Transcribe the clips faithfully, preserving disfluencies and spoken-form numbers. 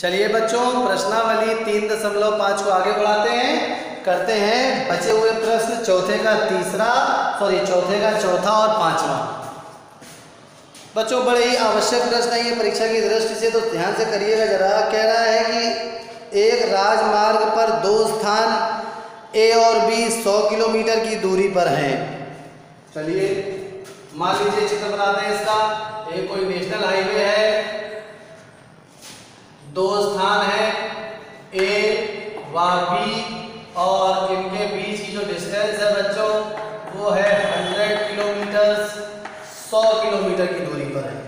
चलिए बच्चों, प्रश्नावली तीन दशमलव पाँच को आगे बढ़ाते हैं, करते हैं बचे हुए प्रश्न चौथे का तीसरा सॉरी चौथे का चौथा और पांचवा। बच्चों बड़े ही आवश्यक प्रश्न है ये परीक्षा की दृष्टि से, तो ध्यान से करिएगा जरा। कह रहा है कि एक राजमार्ग पर दो स्थान ए और बी सौ किलोमीटर की दूरी पर हैं। चलिए मान लीजिए चित्र बनाते हैं इसका। एक कोई नेशनल हाईवे है, दो स्थान है ए व बी और इनके बीच की जो डिस्टेंस है बच्चों वो है सौ किलोमीटर, सौ किलोमीटर की दूरी पर है।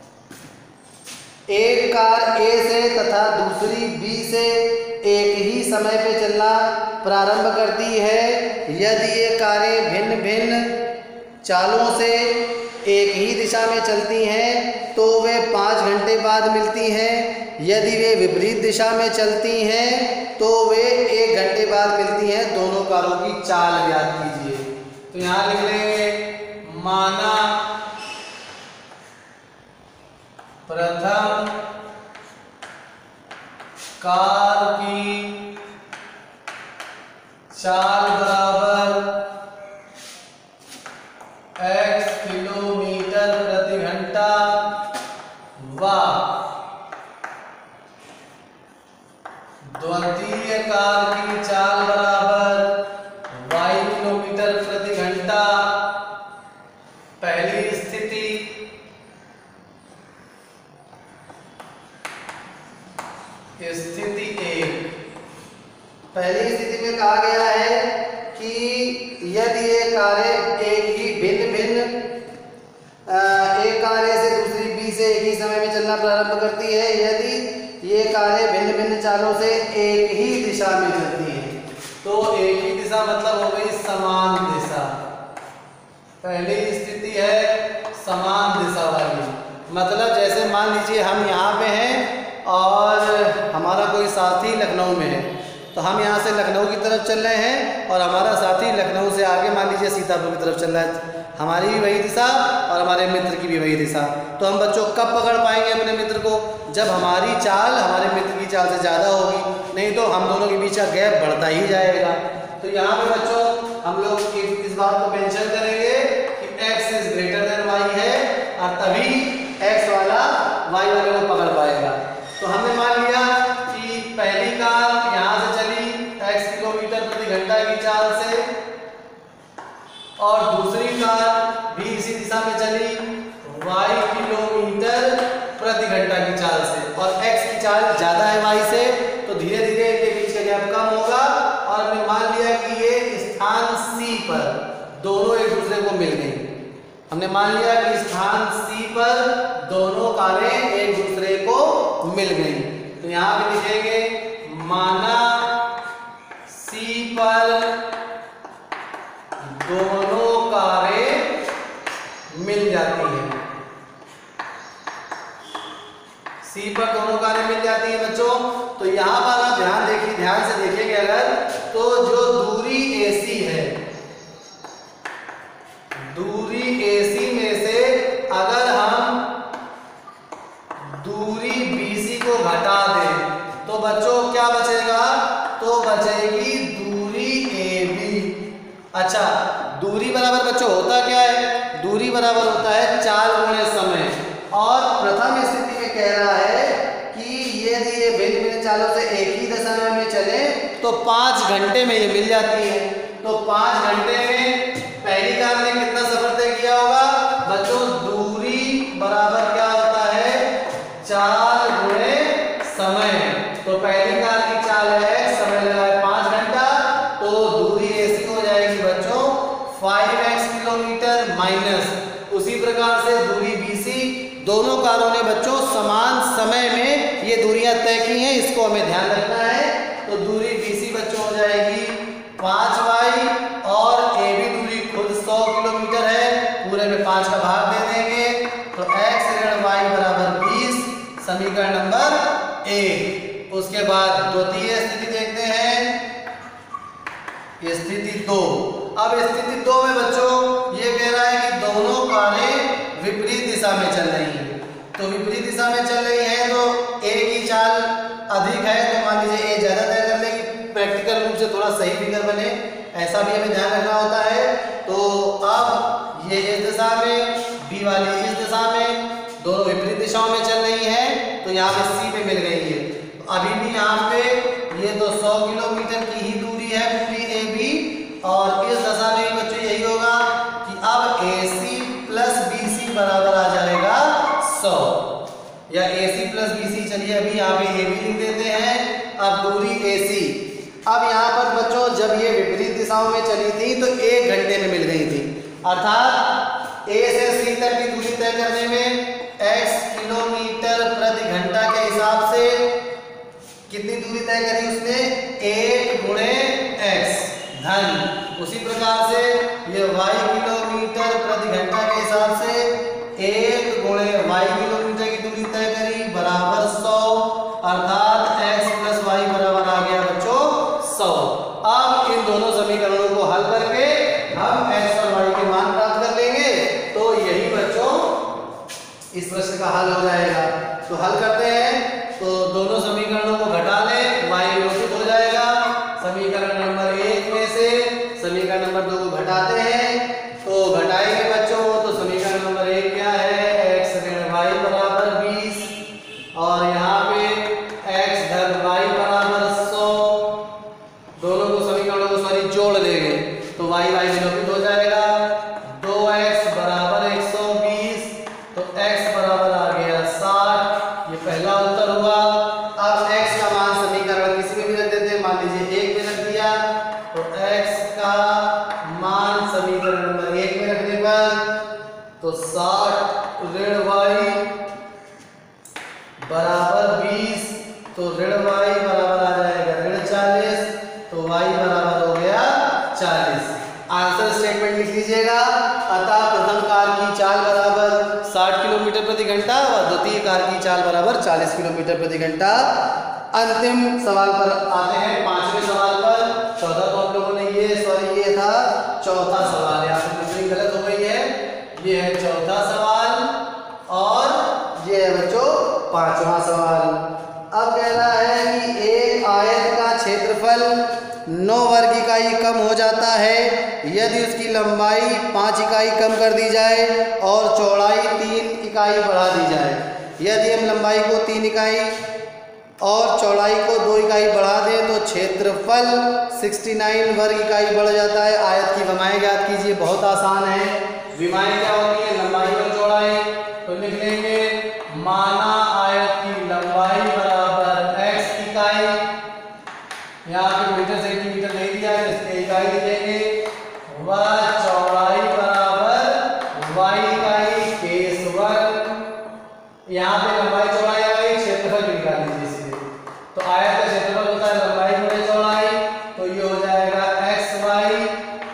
एक कार ए से तथा दूसरी बी से एक ही समय पे चलना प्रारंभ करती है। यदि ये कारें भिन्न भिन्न चालों से एक ही दिशा में चलती हैं तो वे पाँच घंटे बाद मिलती हैं। यदि वे विपरीत दिशा में चलती हैं तो वे एक घंटे बाद मिलती हैं। दोनों कारों की चाल ज्ञात कीजिए। तो यहाँ लिख लेंगे माना प्रथम कार की चाल बराबर x किलोमीटर प्रति घंटा व द्वितीय कार की चाल बराबर y किलोमीटर प्रति घंटा। पहली स्थिति स्थिति एक, पहली स्थिति में कहा गया है कि यदि ये कारें एक ही भिन्न भिन्न एक कार ए से दूसरी बी से एक ही समय में चलना प्रारंभ करती है। यदि ये कारें भिन्न भिन्न चालों से एक ही दिशा में चलती हैं तो एक ही दिशा मतलब हो गई समान दिशा। पहली स्थिति है समान दिशा वाली, मतलब जैसे मान लीजिए हम यहाँ पे हैं और हमारा कोई साथी लखनऊ में है, तो हम यहाँ से लखनऊ की तरफ चल रहे हैं और हमारा साथी लखनऊ से आगे मान लीजिए सीतापुर की तरफ चल रहा है। हमारी भी वही दिशा और हमारे मित्र की भी वही दिशा। तो हम बच्चों कब पकड़ पाएंगे अपने मित्र को? जब हमारी चाल हमारे मित्र की चाल से ज़्यादा होगी, नहीं तो हम दोनों के बीच का गैप बढ़ता ही जाएगा। तो यहाँ पे बच्चों हम लोग इस बात को मेंशन करेंगे कि x is greater than y है और तभी x वाला y वाले को पकड़ पाएगा। तो हमने मान लिया कि पहली कार यहाँ से चली x किलोमीटर प्रति घंटा की चाल से और दूसरी कार भी इसी दिशा में चली y किलोमीटर प्रति घंटा की चाल से, और x की चाल ज़्यादा है y से, तो धीरे धीरे इनके बीच का गैप कम होगा। और हमने मान लिया कि ये स्थान C पर दोनों एक दूसरे को मिल गई। हमने मान लिया कि स्थान C पर दोनों कारें एक दूसरे को मिल गई। तो यहाँ पे लिखेंगे माना C पर दोनों कारें मिल जाती हैं। C पर दोनों कारें मिल जाती हैं बच्चों। तो यहाँ पर आप ध्यान देखिए, ध्यान से देखेंगे अगर तो जो दूरी A C है, दूरी A C में से अगर हम दूरी B C को घटा दें तो बच्चों क्या बचेगा? तो बचेगी दूरी A B। अच्छा, दूरी बराबर बच्चों होता क्या है? दूरी बराबर होता है चाल गुणे समय। और प्रथम स्थिति में कह रहा है कि यदि ये भिन्न भिन्न चालों से एक ही दिशा में चले तो पाँच घंटे में ये मिल जाती है। तो पाँच घंटे में पहली कार ने कितना सफर तय किया होगा? बच्चों दूरी बराबर क्या होता है? चाल गुणे समय। तो पहली कार की चाल है, समय लगा है पाँच घंटा, तो दूरी ऐसी हो जाएगी बच्चों फाइव एक्स किलोमीटर माइनस। उसी प्रकार से दूरी B C, दोनों कारों ने बच्चों समान समय में ये दूरियां तय की हैं, इसको हमें ध्यान रखना है। तो दूरी B C बच्चों हो जाएगी पाँच वाई और A B दूरी खुद सौ किलोमीटर है, पूरे में पाँच का भाग दे देंगे तो x ऋण y बराबर बीस, समीकरण नंबर एक। उसके बाद द्वितीय स्थिति देखते हैं, स्थिति दो। अब स्थिति दो में बच्चों ये कह रहा है कि दोनों कारें विपरीत दिशा में चल रही हैं। तो विपरीत दिशा में चल रही है तो ए की चाल अधिक है तो मान लीजिए ए ज़्यादा तय कर लेगी, प्रैक्टिकल रूप से थोड़ा सही फिगर बने ऐसा भी हमें ध्यान रखना होता है। तो अब ये इस दिशा में, बी वाली इस दिशा में, दोनों विपरीत दिशाओं में चल रही हैं, तो यहाँ पे सी पे मिल गई है। तो अभी भी यहाँ पे ये तो सौ किलोमीटर की ही दूरी है पूरी ए बी, और इस दशा में बच्चों यही होगा कि अब ए सी प्लस बी सी बराबर आ जाएगा सौ, या ए सी प्लस बी सी। चलिए अभी यहाँ पे ए बी लिख देते हैं, अब दूरी ए सी। अब यहाँ पर बच्चों जब ये विपरीत दिशाओं में चली थी तो एक घंटे में मिल गई थी, अर्थात ए से सी तक की दूरी तय करने में x किलोमीटर प्रति घंटा के हिसाब से कितनी दूरी तय करी उसने, एक गुणे x धन। उसी प्रकार से ये y किलोमीटर प्रति घंटा के हिसाब से एक गुणे y किलोमीटर की दूरी तय करी बराबर सौ, अर्थात x प्लस वाई बराबर आ गया बच्चों सौ। अब इन दोनों समीकरणों को हल करके हम x और y के मान प्राप्त कर लेंगे, तो यही बच्चों इस प्रश्न का हल हो जाएगा। तो हल करते हैं, तो दोनों समीकरणों को घटा लें, y विलोपित हो जाएगा समीकरण नंबर एक में से, समीकरण नंबर दो को घटाते हैं तो घटाएंगे बच्चों, तो समीकरण नंबर एक क्या है, x ऋण वाई बराबर बीस, और यहाँ पे x धन वाई बराबर सौ। दोनों को समीकरणों को सॉरी जोड़ देंगे तो y y विलोपित हो जाएगा, दो एक्स बराबर एक सौ बीस, तो x बराबर आ गया साठ, ये पहला उत्तर हुआ। अब x का मान समीकरण किसी में भी रख देते हैं, मान लीजिए एक में रख दिया, तो x का मान समीकरण नंबर एक में रखने पर तो साठ ऋण वाई बराबर बीस, तो ऋण वाई बराबर आ जाएगा ऋण चालीस, तो y बराबर हो गया चालीस। आंसर स्टेटमेंट लिख लीजिएगा, अतः प्रथम कार की चाल बराबर साठ किलोमीटर प्रति घंटा व द्वितीय कार की चाल बराबर चालीस किलोमीटर प्रति घंटा। अंतिम सवाल पर आते हैं, पांचवें सवाल पर। चौथा तो हम लोगों ने ये सॉरी ये था चौथा सवाल, यहाँ पे नंबरिंग गलत हो गई है, ये है चौथा सवाल और ये है बच्चों पांचवा सवाल। अब कह रहा है कि एक आयत का क्षेत्रफल नौ वर्ग इकाई कम हो जाता है यदि उसकी लंबाई पाँच इकाई कम कर दी जाए और चौड़ाई तीन इकाई बढ़ा दी जाए। यदि हम लंबाई को तीन इकाई और चौड़ाई को दो इकाई बढ़ा दें तो क्षेत्रफल उनहत्तर वर्ग इकाई बढ़ जाता है। आयत की विमाएं ज्ञात कीजिए, बहुत आसान है। विमाएं क्या होती है, लंबाई और चौड़ाई, तो लिख लेंगे माना आयत की लंबाई बराबर x इकाई, यहाँ पे मीटर सेंटीमीटर नहीं दिया है इसके इकाई लिखेंगे, व चौड़ाई बराबर y इकाई केस वर्ग। यहाँ पे लंबाई चौड़ाई आ गई, क्षेत्रफल भी निकाल लीजिए इसलिए, तो आयत का क्षेत्रफल होता है लंबाई गुणे चौड़ाई, तो ये हो जाएगा एक्स वाई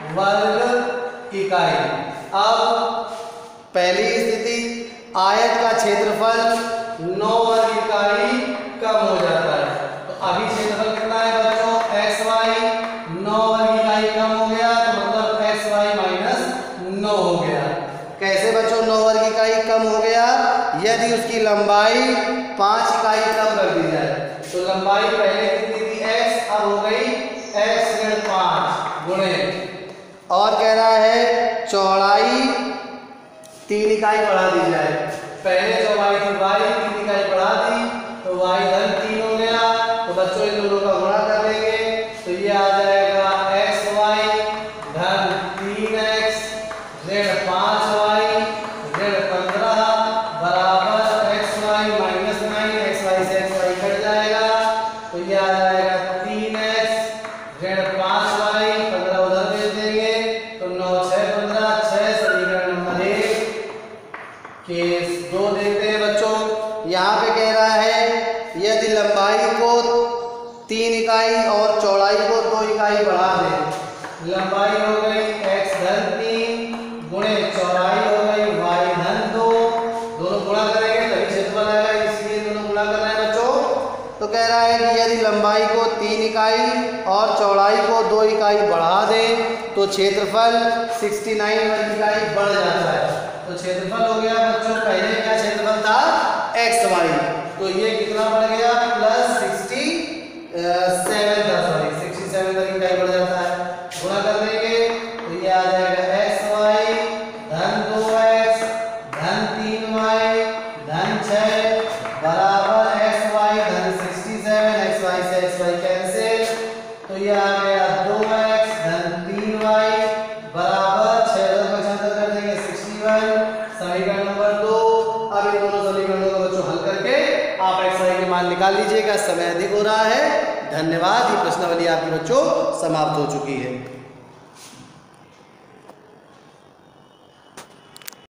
वर्ग इकाई। अब पहली स्थिति आयत का क्षेत्रफल नौ वर्ग इकाई कम हो जाता है, तो अभी क्षेत्रफल कितना है बच्चों, एक्स वाई नौ वर्ग इकाई कम हो गया, तो मतलब एक्स वाई माइनस नौ हो गया। कैसे बच्चों नौ वर्ग इकाई कम हो गया, यदि उसकी लंबाई पाँच इकाई कम कर दी जाए, तो लंबाई पहले कितनी थी x, अब हो गई x ऋण पाँच गुणे, और कह रहा है चौड़ाई तीन इकाई बढ़ा दी जाए। पहले चौड़ाई थी y, तीन इकाई बढ़ा दी तो y धन तीन हो गया, तो बच्चों इन दोनों का गुणा कर लेंगे तो ये आ जाएगा एक्स वाई धन तीन एक्स ऋण पाँच वाई ऋण पंद्रह बराबर x y minus nine, x y से एक्स वाई कट जाएगा, तो ये आ जाएगा तीन एक्स ऋण पाँच वाई, पंद्रह उधर भेज देंगे तो नौ छः पंद्रह, छः समीकरण नंबर एक केस दो देखते हैं बच्चों। यहाँ पे कह रहा है यदि लंबाई को तीन इकाई और चौड़ाई को दो इकाई बढ़ा दें, लंबाई हो गई x धन तीन गुणे चौड़ाई हो गई y धन दो, दोनों गुणा करेंगे तभी क्षेत्रफल आएगा, इसलिए दोनों गुणा करना है बच्चों। तो कह रहा है कि यदि लंबाई को तीन इकाई और चौड़ाई को दो इकाई बढ़ा दें तो क्षेत्रफल उनहत्तर वर्ग इकाई बढ़ जाता है। तो क्षेत्रफल हो गया बच्चों, पहले क्या क्षेत्रफल था एक्स वाई, तो ये कितना बढ़ गया प्लस सिक्सटी मान निकाल लीजिएगा, समय अधिक हो रहा है। धन्यवाद। ये प्रश्नावली आपके बच्चों समाप्त हो चुकी है।